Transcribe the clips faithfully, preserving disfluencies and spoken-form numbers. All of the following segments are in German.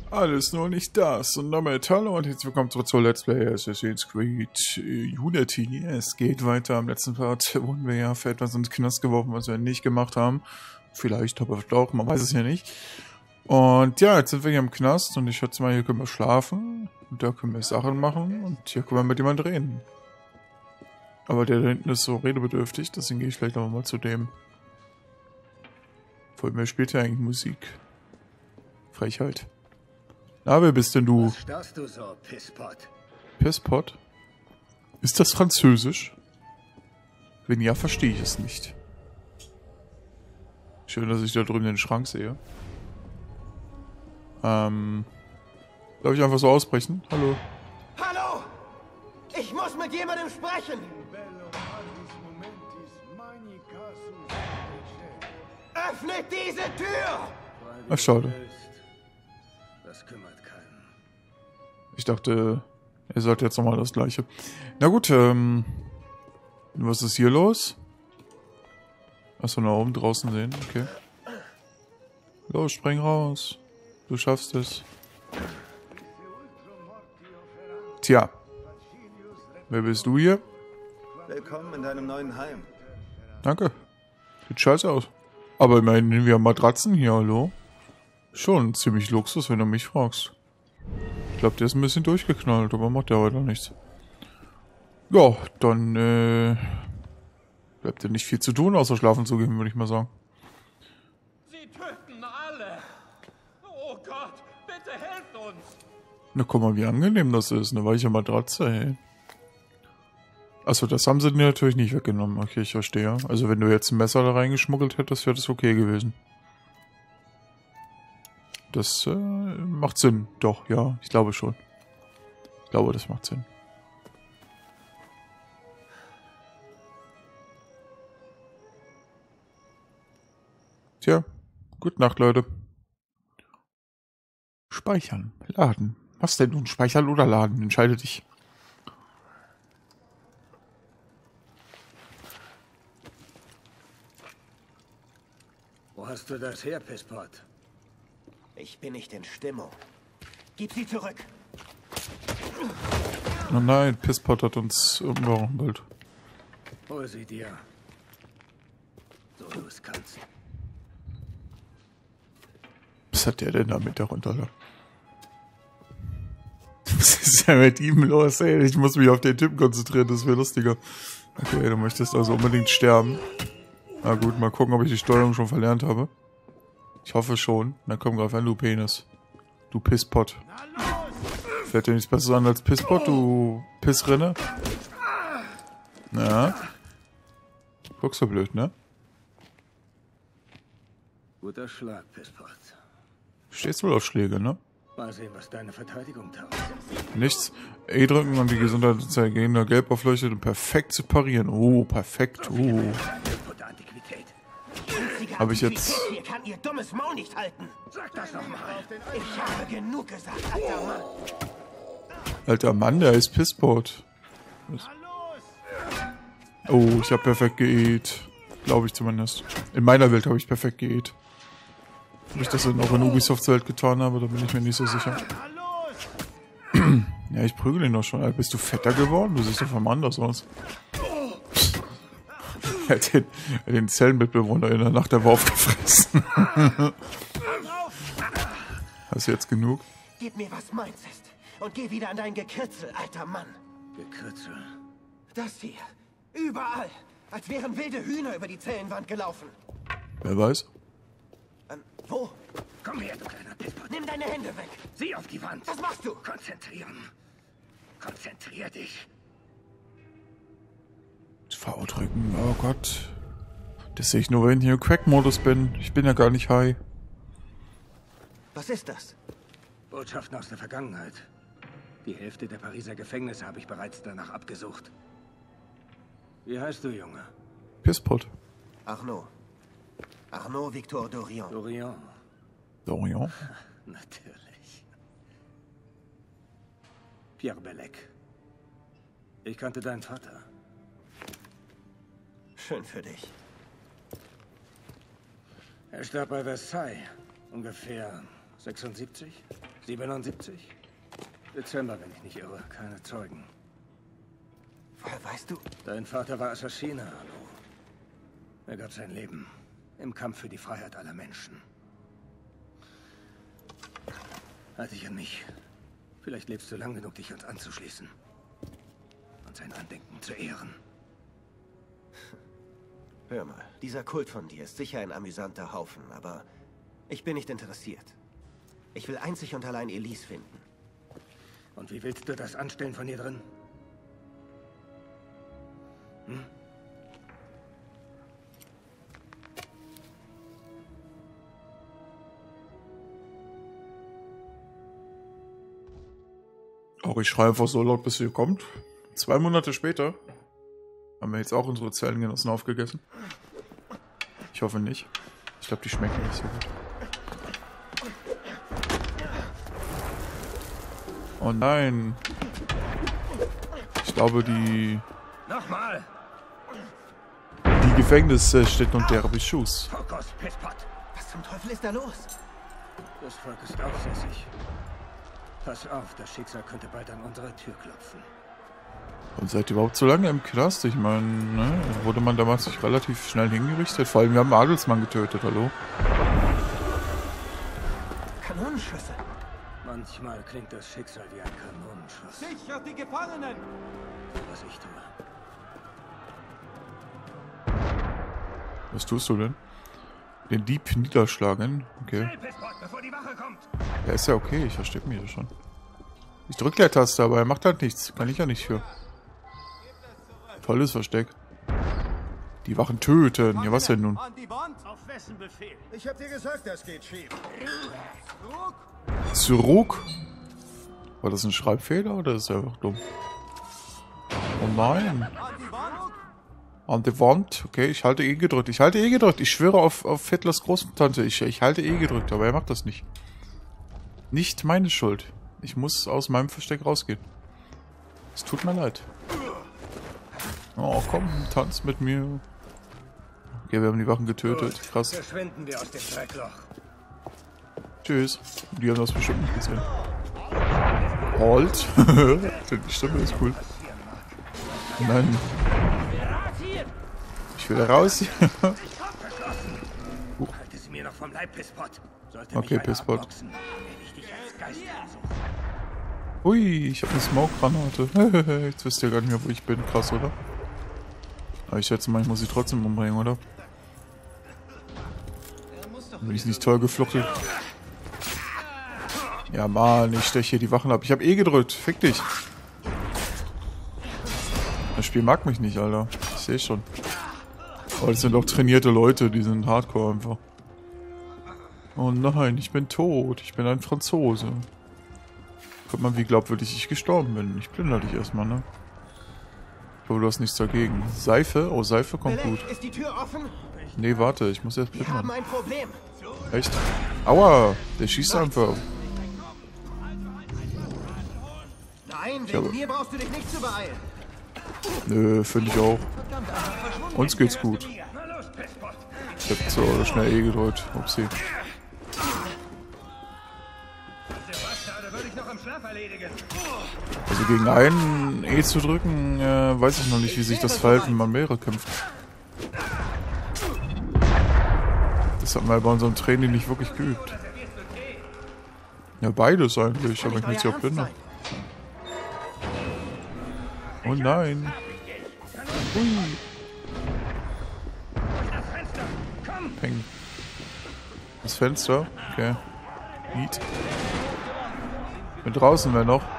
Alles nur nicht das. Und damit hallo und herzlich willkommen zurück zur Let's Play Assassin's Creed Unity. Es geht weiter. Am letzten Part wurden wir ja für etwas ins Knast geworfen, was wir nicht gemacht haben. Vielleicht, aber auch, man weiß es ja nicht. Und ja, jetzt sind wir hier im Knast und ich schätze mal, hier können wir schlafen. Und da können wir Sachen machen und hier können wir mit jemandem reden. Aber der da hinten ist so redebedürftig, deswegen gehe ich vielleicht noch mal zu dem. Vor allem, wer spielt ja eigentlich Musik? Frechheit. Na, wer bist denn du? Was starrst du so, Pisspot? Pisspot? Ist das Französisch? Wenn ja, verstehe ich es nicht. Schön, dass ich da drüben den Schrank sehe. Ähm... Darf ich einfach so ausbrechen? Hallo? Hallo! Ich muss mit jemandem sprechen! Öffnet diese Tür! Ach, schade. Das kümmert keinen. Ich dachte, er sagt jetzt nochmal das Gleiche. Na gut, ähm... was ist hier los? Achso, nach oben draußen sehen, okay. Los, spring raus. Du schaffst es. Tja. Wer bist du hier? Willkommen in deinem neuen Heim. Danke. Sieht scheiße aus. Aber immerhin, wir haben Matratzen hier, hallo? Schon ziemlich Luxus, wenn du mich fragst. Ich glaube, der ist ein bisschen durchgeknallt, aber macht ja heute nichts. Ja, dann, äh... bleibt ja nicht viel zu tun, außer schlafen zu gehen, würde ich mal sagen. Sie töten alle! Oh Gott, bitte helft uns! Na guck mal, wie angenehm das ist, eine weiche Matratze, hey. Achso, das haben sie dir natürlich nicht weggenommen. Okay, ich verstehe. Also wenn du jetzt ein Messer da reingeschmuggelt hättest, wäre das okay gewesen. Das äh, macht Sinn. Doch, ja, ich glaube schon. Ich glaube, das macht Sinn. Tja, gute Nacht, Leute. Speichern, laden. Was denn nun? Speichern oder laden? Entscheide dich. Wo hast du das her, Pisspot? Ich bin nicht in Stimmung. Gib sie zurück. Oh nein, Pisspot hat uns umgerumpelt. Hol sie dir. So du es kannst. Was hat der denn da mit darunter? Was ist denn mit ihm los, ey? Ich muss mich auf den Typen konzentrieren, das wäre lustiger. Okay, du möchtest also unbedingt sterben. Na gut, mal gucken, ob ich die Steuerung schon verlernt habe. Ich hoffe schon. Na komm, greif an, du Penis. Du Pisspot. Fällt dir nichts Besseres an als Pisspot, du Pissrinne? Na? Guckst du blöd, ne? Guter Schlag, Pisspot. Stehst wohl auf Schläge, ne? Mal sehen, was deine Verteidigung taugt. Nichts. E drücken und die Gesundheitsanzeige gehen da gelb aufleuchtet und perfekt zu parieren. Oh, perfekt. Oh. Habe ich jetzt... Hier kann ihr dummes Maul nicht halten. Sag das nochmal. Ich habe genug gesagt, alter Mann. Alter Mann, der ist Pisspot. Oh, ich habe perfekt geäht. Glaube ich zumindest. In meiner Welt habe ich perfekt geäht. Ob ich das dann auch in Ubisofts Welt getan habe, da bin ich mir nicht so sicher. Ja, ich prügel ihn doch schon. Alter, bist du fetter geworden? Du siehst doch vom anders aus. Er hat den, den Zellenmitbewohner in der Nacht der Wurf gefressen. Hast du jetzt genug? Gib mir, was meins ist. Und geh wieder an dein Gekritzel, alter Mann. Gekritzel? Das hier. Überall. Als wären wilde Hühner über die Zellenwand gelaufen. Wer weiß? Ähm, wo? Komm her, du kleiner Pisspot. Nimm deine Hände weg. Sieh auf die Wand. Was machst du? Konzentrieren. Konzentrier dich. V drücken, oh Gott. Das sehe ich nur, wenn ich hier im Crack-Modus bin. Ich bin ja gar nicht high. Was ist das? Botschaften aus der Vergangenheit. Die Hälfte der Pariser Gefängnisse habe ich bereits danach abgesucht. Wie heißt du, Junge? Pisspot. Arnaud. Arnaud Victor Dorion. Dorion. Dorion? Natürlich. Pierre Bellec. Ich kannte deinen Vater. Schön für dich. Er starb bei Versailles. Ungefähr sechsundsiebzig? siebenundsiebzig? Dezember, wenn ich nicht irre. Keine Zeugen. Woher weißt du? Dein Vater war Assassiner, hallo. Er gab sein Leben im Kampf für die Freiheit aller Menschen. Halt dich an mich. Vielleicht lebst du lang genug, dich uns anzuschließen. Und sein Andenken zu ehren. Hör mal, dieser Kult von dir ist sicher ein amüsanter Haufen, aber ich bin nicht interessiert. Ich will einzig und allein Elise finden. Und wie willst du das anstellen von hier drin? Hm? Auch ich schreie einfach so laut, bis sie kommt. Zwei Monate später haben wir jetzt auch unsere Zellengenossen aufgegessen. Ich hoffe nicht. Ich glaube, die schmecken nicht so gut. Oh nein. Ich glaube, die... Nochmal! Die Gefängnisse steht unter der Beschuss. Fokus, Pisspot! Was zum Teufel ist da los? Das Volk ist aufsässig. Pass auf, das Schicksal könnte bald an unsere Tür klopfen. Und seid ihr überhaupt so lange im Knast? Ich meine, ne, wurde man damals nicht relativ schnell hingerichtet? Vor allem, wir haben einen Adelsmann getötet, hallo? Kanonenschüsse. Manchmal klingt das Schicksal wie ein Kanonenschuss. Sichert die Gefangenen! Was ich tue. Was tust du denn? Den Dieb niederschlagen? Okay. Schnell, Pisspot, bevor die Wache kommt! Ja, ist ja okay, ich verstehe mich ja schon. Ich drücke Leertaste, aber er macht halt nichts. Kann ich ja nicht für. Tolles Versteck. Die Wachen töten. Ja, was denn nun? An die Wand! Auf wessen Befehl? Ich hab dir gesagt, das geht schief. Zurück? War das ein Schreibfehler oder ist er einfach dumm? Oh nein. An die Wand! An die Wand. Okay, ich halte E gedrückt. Ich halte E gedrückt. Ich schwöre auf, auf Hitlers Großtante. Ich, ich halte E gedrückt, aber er macht das nicht. Nicht meine Schuld. Ich muss aus meinem Versteck rausgehen. Es tut mir leid. Oh, komm, tanz mit mir. Okay, wir haben die Wachen getötet. Krass. Verschwinden wir aus dem Dreckloch. Tschüss. Die haben das bestimmt nicht gesehen. Halt. Die Stimme ist cool. Nein. Ich will raus. Halte sie mir noch vom Leib, Pisspot. Sollte Okay, mich einer Pisspot. abboxen, werde ich dich als Geist ansuchen. Ui, ich habe eine Smoke-Granate. Jetzt wisst ihr gar nicht mehr, wo ich bin. Krass, oder? Aber ich schätze mal, ich muss sie trotzdem umbringen, oder? Bin ich nicht toll gefluchtet? Ja, Mann, ich steche hier die Wachen ab. Ich habe eh gedrückt. Fick dich. Das Spiel mag mich nicht, Alter. Ich sehe schon. Aber das sind doch trainierte Leute, die sind hardcore einfach. Oh nein, ich bin tot. Ich bin ein Franzose. Guck mal, wie glaubwürdig ich gestorben bin. Ich plündere dich erstmal, ne? Ich glaube, du hast nichts dagegen. Seife? Oh, Seife kommt gut. Ist die Tür offen? Nee, warte, ich muss erst Wir haben plündern. ein Problem. Echt? Aua, der schießt einfach. Nein, Ich habe- wegen mir brauchst du dich nicht zu beeilen. Nö, finde ich auch. Uns geht's gut. Na los, Pisspot. Ich hab so schnell E gedrückt. Upsi. Diese Bastarde würde ich noch im Schlaf erledigen. Also gegen einen E zu drücken, äh, weiß ich noch nicht, wie sich das verhält, wenn man mehrere kämpft. Das hat man bei unserem Training nicht wirklich geübt. Ja, beides eigentlich, aber ich möchte sie auch blindern. Oh nein. Ui. Peng. Das Fenster? Okay. Neat. Bin draußen, wer noch?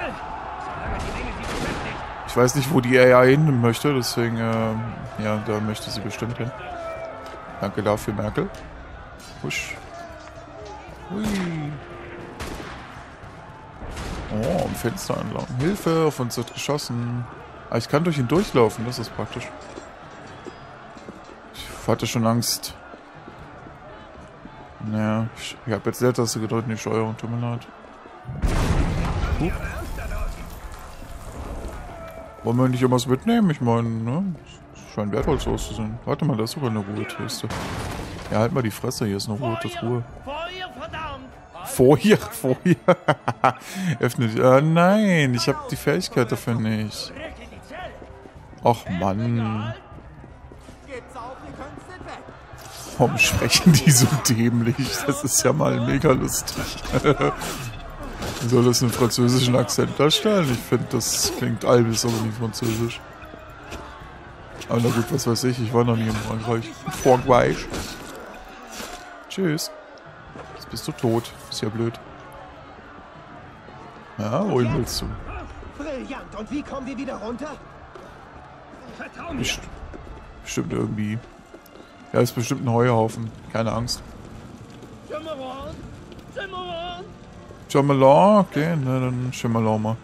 Ich weiß nicht, wo die A I hin möchte, deswegen, ähm, ja, da möchte sie bestimmt hin. Danke dafür, Merkel. Husch. Hui. Oh, am Fenster entlang. Hilfe, auf uns wird geschossen. Ah, ich kann durch ihn durchlaufen, das ist praktisch. Ich hatte schon Angst. Naja, ich, ich habe jetzt Leertaste gedrückt, nicht Steuerung, tut mir leid. Huch. Wollen wir nicht irgendwas mitnehmen? Ich meine, ne? Es scheint wertvoll auszusehen. Warte mal, da ist sogar eine Ruheteste. Ja, halt mal die Fresse, hier ist eine rote Truhe. Feuer, verdammt! Vorher, vorher. Öffnet. Äh, nein, ich habe die Fähigkeit dafür nicht. Ach Mann. Warum sprechen die so dämlich? Das ist ja mal mega lustig. Soll das einen französischen Akzent darstellen? Ich finde, das klingt albis, aber nicht französisch. Aber na gut, was weiß ich, ich war noch nie in Frankreich. Frankreich. Tschüss. Jetzt bist du tot. Ist ja blöd. Ja, wohin willst du? Brillant. Und wie kommen wir wieder runter? Best bestimmt irgendwie. Ja, ist bestimmt ein Heuhaufen. Keine Angst. Chamalon? Okay, na dann Chamalon mal.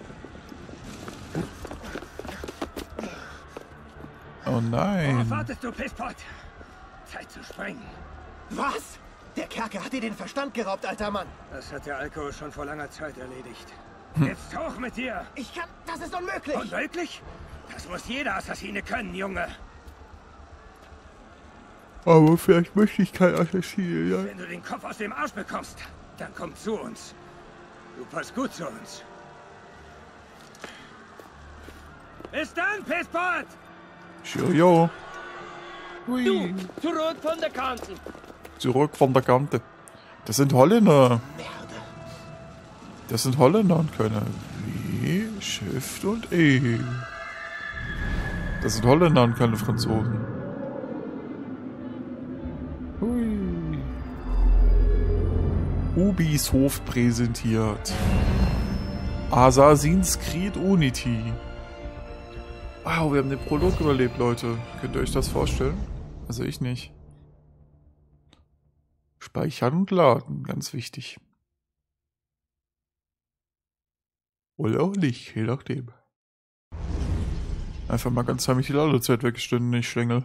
Oh nein. Worauf wartest du, Pisspot? Zeit zu sprengen. Was? Der Kerker hat dir den Verstand geraubt, alter Mann. Das hat der Alkohol schon vor langer Zeit erledigt. Hm. Jetzt hoch mit dir! Ich kann... Das ist unmöglich! Unmöglich? Das muss jeder Assassine können, Junge. Aber vielleicht möchte ich kein Assassine, ja. Wenn du den Kopf aus dem Arsch bekommst, dann komm zu uns. Du passt gut zu uns. Bis dann, Pisspot! Cheerio. Hui. Du, zurück von der Kante. Zurück von der Kante. Das sind Holländer. Das sind Holländer und können W, Shift und E. Das sind Holländer und keine Franzosen. Hui. Ubisoft präsentiert. Assassin's Creed Unity. Wow, wir haben den Prolog überlebt, Leute. Könnt ihr euch das vorstellen? Also ich nicht. Speichern und laden, ganz wichtig. Oder auch nicht, je nachdem. Einfach mal ganz heimlich die Ladezeit weggestanden, ich Schlängel.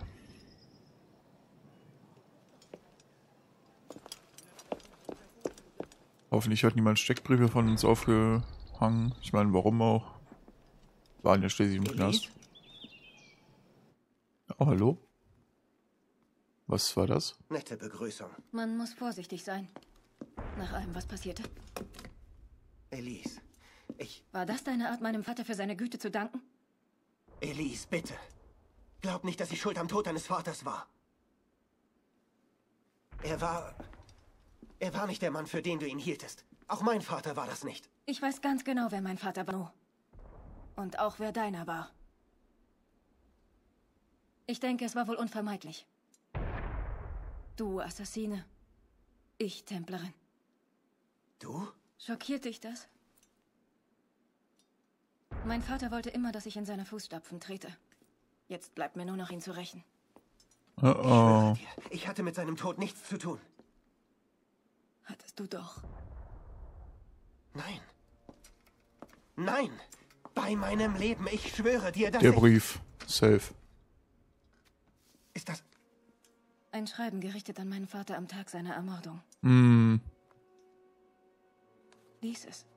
Hoffentlich hat niemand Steckbriefe von uns aufgehangen. Ich meine, warum auch? Waren ja schließlich im Knast. Oh, hallo? Was war das? Nette Begrüßung. Man muss vorsichtig sein. Nach allem, was passierte. Elise, ich... War das deine Art, meinem Vater für seine Güte zu danken? Elise, bitte. Glaub nicht, dass ich schuld am Tod deines Vaters war. Er war... Er war nicht der Mann, für den du ihn hieltest. Auch mein Vater war das nicht. Ich weiß ganz genau, wer mein Vater war. Und auch wer deiner war. Ich denke, es war wohl unvermeidlich. Du Assassine. Ich Templerin. Du? Schockiert dich das? Mein Vater wollte immer, dass ich in seine Fußstapfen trete. Jetzt bleibt mir nur noch, ihn zu rächen. Oh oh. Ich schwöre dir, ich hatte mit seinem Tod nichts zu tun. Hattest du doch. Nein. Nein! Bei meinem Leben, ich schwöre dir, dass Der ich... Brief. Safe. Ist das... Ein Schreiben gerichtet an meinen Vater am Tag seiner Ermordung. Hm. Lies es.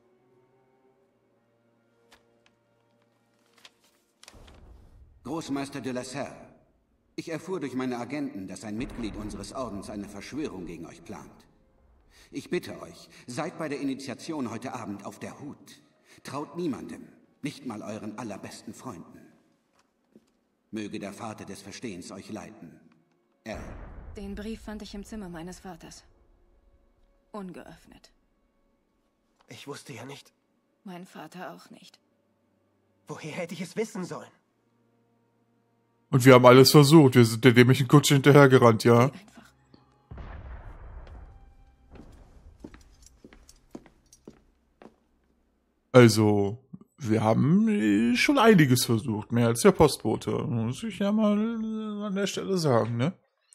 Großmeister de la Serre, ich erfuhr durch meine Agenten, dass ein Mitglied unseres Ordens eine Verschwörung gegen euch plant. Ich bitte euch, seid bei der Initiation heute Abend auf der Hut. Traut niemandem, nicht mal euren allerbesten Freunden. Möge der Vater des Verstehens euch leiten. Er. Den Brief fand ich im Zimmer meines Vaters. Ungeöffnet. Ich wusste ja nicht... Mein Vater auch nicht. Woher hätte ich es wissen sollen? Und wir haben alles versucht. Wir sind der dämlichen Kutsche hinterhergerannt, ja. Einfach. Also, wir haben äh, schon einiges versucht. Mehr als der Postbote. Muss ich ja mal äh, an der Stelle sagen, ne?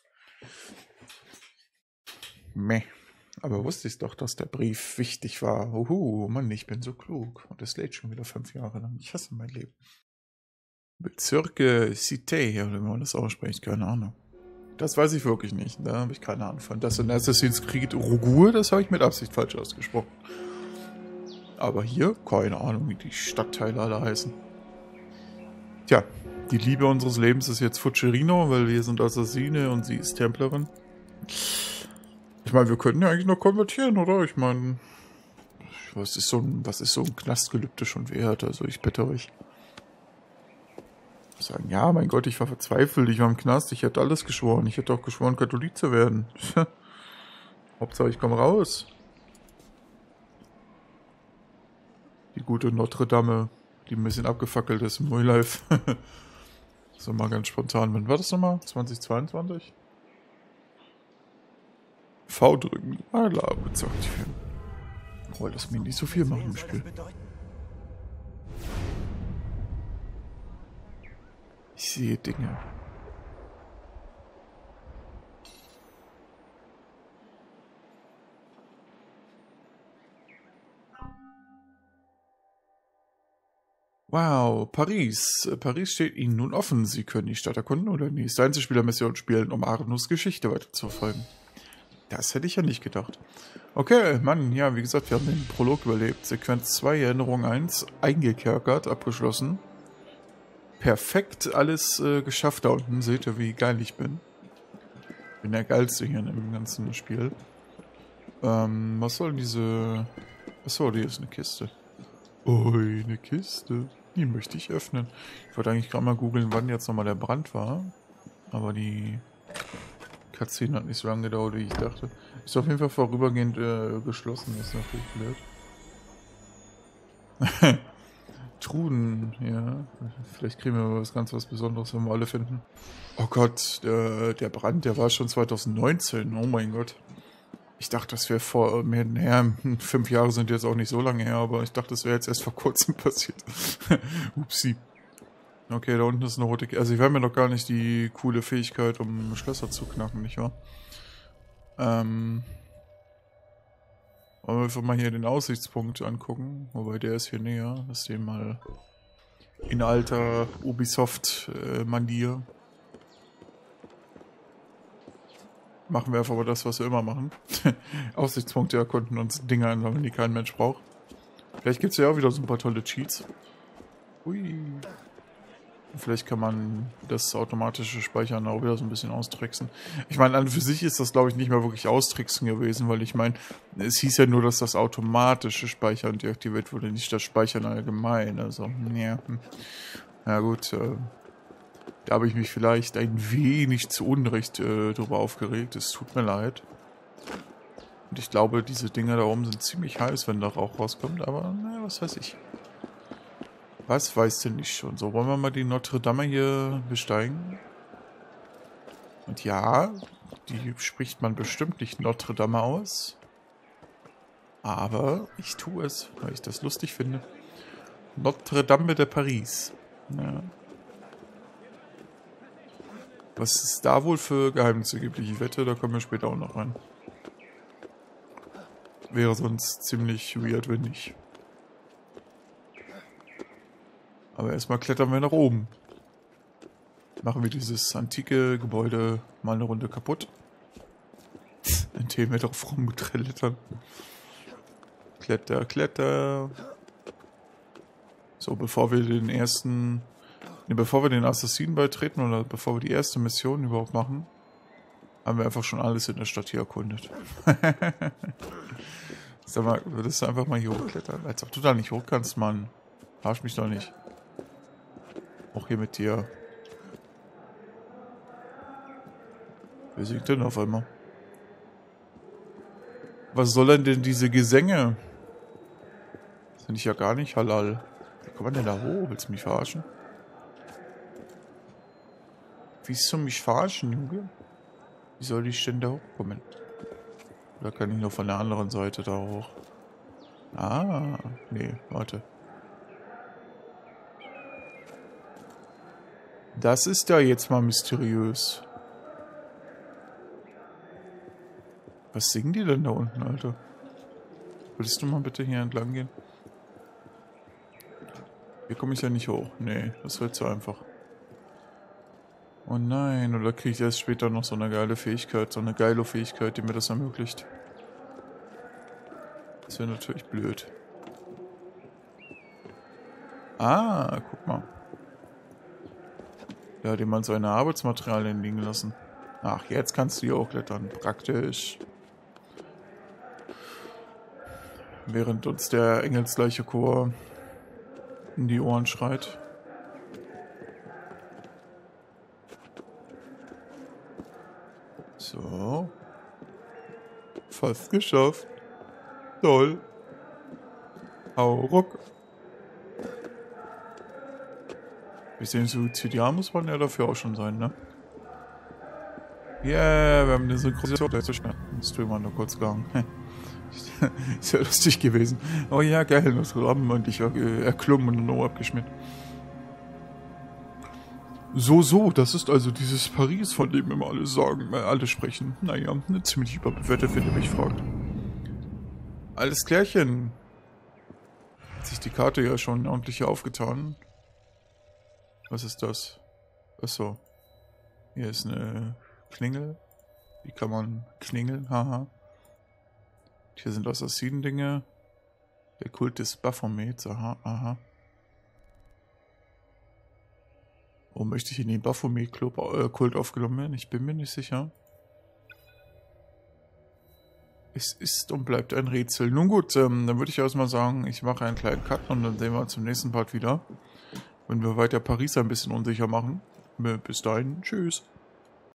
Meh. Aber wusste ich doch, dass der Brief wichtig war. Uhu, Mann, ich bin so klug. Und das lädt schon wieder fünf Jahre lang. Ich hasse mein Leben. Bezirke Cité, oder wie man das ausspricht, keine Ahnung. Das weiß ich wirklich nicht. Da habe ich keine Ahnung von. Das in Assassin's Creed Rugur, das habe ich mit Absicht falsch ausgesprochen. Aber hier, keine Ahnung, wie die Stadtteile alle heißen. Tja, die Liebe unseres Lebens ist jetzt Fucerino, weil wir sind Assassine und sie ist Templerin. Ich meine, wir könnten ja eigentlich noch konvertieren, oder? Ich meine, Was ist so ein, was ist so ein Knastgelübde schon wert? Also ich bitte euch. Sagen, ja, mein Gott, ich war verzweifelt, ich war im Knast, ich hätte alles geschworen. Ich hätte auch geschworen, Katholik zu werden. Hauptsache, ich komme raus. Die gute Notre Dame, die ein bisschen abgefackelt ist im Real Life. So mal ganz spontan. Wann war das nochmal? zweitausendzweiundzwanzig? V drücken. Alarm zu aktivieren. Oh, lass mich nicht so viel machen im Spiel. Ich sehe Dinge. Wow, Paris. Paris steht Ihnen nun offen. Sie können die Stadt erkunden oder die nächste Einzelspielermission spielen, um Arnus Geschichte weiterzuverfolgen. Das hätte ich ja nicht gedacht. Okay, Mann, ja, wie gesagt, wir haben den Prolog überlebt. Sequenz zwei, Erinnerung eins, eingekerkert, abgeschlossen. Perfekt alles äh, geschafft da unten. Seht ihr, wie geil ich bin. Bin der Geilste hier im ganzen Spiel. Ähm, was soll diese... Achso, die ist eine Kiste. Ui, eine Kiste. Die möchte ich öffnen. Ich wollte eigentlich gerade mal googeln, wann jetzt nochmal der Brand war. Aber die Cutscene hat nicht so lange gedauert, wie ich dachte. Ist auf jeden Fall vorübergehend äh, geschlossen. Das ist natürlich blöd. Truden, ja. Vielleicht kriegen wir was ganz was Besonderes, wenn wir alle finden. Oh Gott, der, der Brand, der war schon zweitausendneunzehn. Oh mein Gott. Ich dachte, das wäre vor mehr, naja, fünf Jahre sind jetzt auch nicht so lange her, aber ich dachte, das wäre jetzt erst vor kurzem passiert. Upsi. Okay, da unten ist eine rote... K also, wir haben ja noch gar nicht die coole Fähigkeit, um Schlösser zu knacken, nicht wahr? Ähm... Wollen wir einfach mal hier den Aussichtspunkt angucken, wobei der ist hier näher. Lass den mal in alter Ubisoft-Manier. Machen wir einfach mal das, was wir immer machen. Aussichtspunkte erkunden und Dinge einsammeln, die kein Mensch braucht. Vielleicht gibt es ja auch wieder so ein paar tolle Cheats. Ui. Vielleicht kann man das automatische Speichern auch wieder so ein bisschen austricksen. Ich meine, an und für sich ist das, glaube ich, nicht mehr wirklich austricksen gewesen, weil ich meine, es hieß ja nur, dass das automatische Speichern deaktiviert wurde, nicht das Speichern allgemein. Also, ja. Ja gut, äh, da habe ich mich vielleicht ein wenig zu Unrecht äh, drüber aufgeregt. Es tut mir leid. Und ich glaube, diese Dinger da oben sind ziemlich heiß, wenn da Rauch rauskommt, aber naja, was weiß ich. Was weiß denn nicht schon? So, wollen wir mal die Notre Dame hier besteigen? Und ja, die spricht man bestimmt nicht Notre Dame aus. Aber ich tue es, weil ich das lustig finde. Notre Dame de Paris. Ja. Was es da wohl für Geheimnisse gibt, ich wette, da kommen wir später auch noch rein. Wäre sonst ziemlich weird, wenn nicht. Aber erstmal klettern wir nach oben. Machen wir dieses antike Gebäude mal eine Runde kaputt. Indem wir drauf rumklettern. Kletter, kletter. So, bevor wir den ersten... Ne, bevor wir den Assassinen beitreten oder bevor wir die erste Mission überhaupt machen, haben wir einfach schon alles in der Stadt hier erkundet. Sag mal, würdest du einfach mal hier hochklettern? Als ob du da nicht hoch kannst, Mann. Verarsch mich doch nicht. Auch hier mit dir. Wer singt denn auf einmal? Was soll denn denn diese Gesänge? Das finde ich ja gar nicht halal. Wie kommt man denn da hoch? Willst du mich verarschen? Wie soll mich verarschen, Junge? Wie soll ich denn da hochkommen? Oder kann ich nur von der anderen Seite da hoch? Ah, nee, warte. Das ist da jetzt mal mysteriös. Was singen die denn da unten, Alter? Würdest du mal bitte hier entlang gehen? Hier komme ich ja nicht hoch. Nee, das wird zu einfach. Oh nein, oder kriege ich erst später noch so eine geile Fähigkeit, so eine geile Fähigkeit, die mir das ermöglicht. Das wäre natürlich blöd. Ah, guck mal. Da hat jemand seine Arbeitsmaterialien liegen lassen. Ach, jetzt kannst du hier hochklettern. Praktisch. Während uns der engelsgleiche Chor in die Ohren schreit. So. Fast geschafft. Toll. Hauruck. Bisschen Suizidiar muss man ja dafür auch schon sein, ne? Yeah, wir haben eine Synchronisation. Das ist immer nur kurz gegangen. Ist ja lustig gewesen. Oh ja, geil, das haben wir dich erklommen und nur abgeschmiert. So, so, das ist also dieses Paris, von dem immer alle sagen, äh, alle sprechen. Naja, eine ziemlich überbewertet, wenn ihr mich fragt. Alles klärchen. Hat sich die Karte ja schon ordentlich hier aufgetan. Was ist das? Achso. Hier ist eine Klingel. Wie kann man klingeln? Haha. Hier sind Assassinen-Dinge. Der Kult des Baphomets. Aha, aha. Oh, möchte ich in den Baphomet-Kult aufgenommen werden? Ich bin mir nicht sicher. Es ist und bleibt ein Rätsel. Nun gut, ähm, dann würde ich erstmal sagen, ich mache einen kleinen Cut und dann sehen wir uns im nächsten Part wieder. Wenn wir weiter Paris ein bisschen unsicher machen. Bis dahin, tschüss.